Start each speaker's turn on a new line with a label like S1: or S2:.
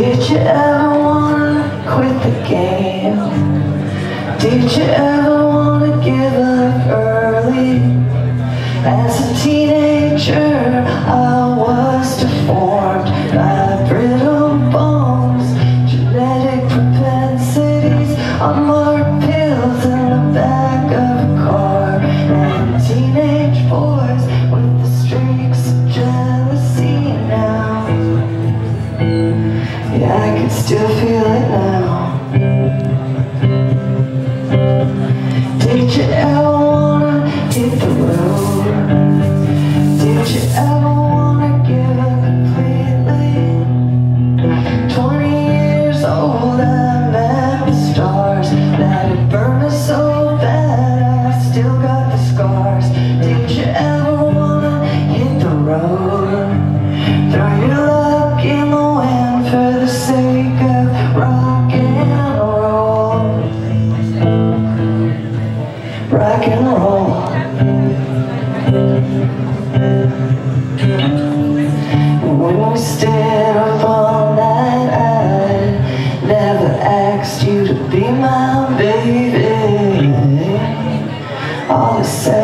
S1: Did you ever wanna quit the game? Did you ever wanna give up early? As a teenager, I was deformed by brittle bones, genetic propensities on more pills in the back of a car, and teenage boys with the streaks of jealousy now. Yeah, I can still feel it now. Did you ever wanna hit the road? Did you ever wanna give up completely? 20 years old, I met the stars that had burned me so bad I still got the scars. Did you ever wanna hit the road? Throw your luck in the wind for the sake of rock and roll. Rock and roll. When we stayed up all night, I never asked you to be my baby. All the